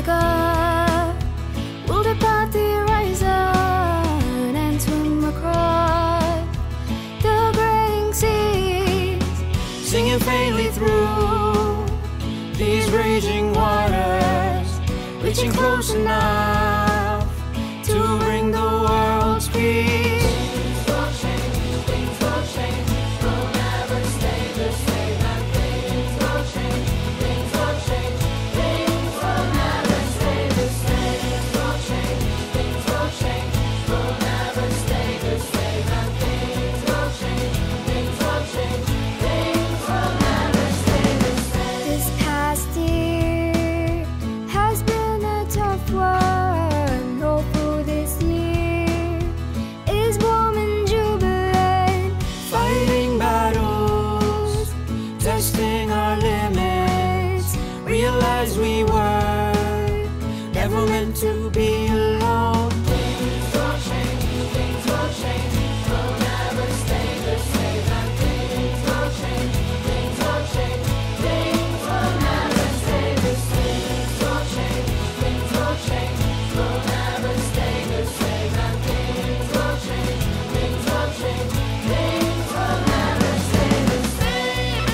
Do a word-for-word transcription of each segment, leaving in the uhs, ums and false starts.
wake up, we'll depart the horizon and swim across the graying seas, singing faintly through these raging waters, reaching close enough to bring the world's peace. Things will change, things will change, we'll never stay the same. And things will change, things will change, things will never stay the same. Things will change, things will change, we'll never stay the same. And things will change, things will change, things will never stay the same. This past year has been a tough one. Hopeful this year is warm and jubilant, Fighting battles, testing our limits, realized we were never meant to be alone. Things will change, things will change, we'll never stay the same. And things will change, things will change, things will never stay the same. Things will change, things will change, we'll never stay the same. And things will change, things will change, things will never stay the same.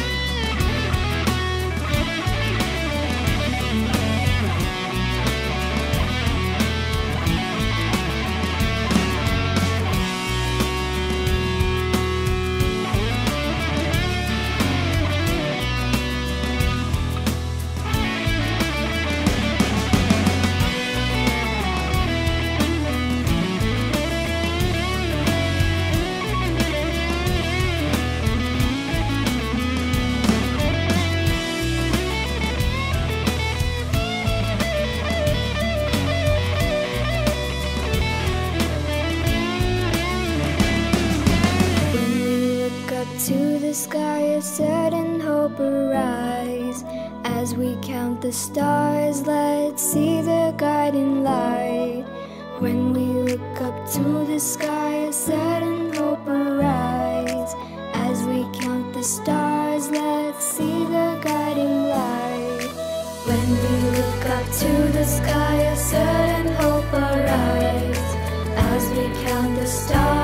when we look up to the sky, a certain hope arise. As we count the stars, let's see the guiding light. When we look up to the sky, a certain hope arise. As we count the stars, let's see the guiding light. When we look up to the sky, a certain hope arise. As we count the stars,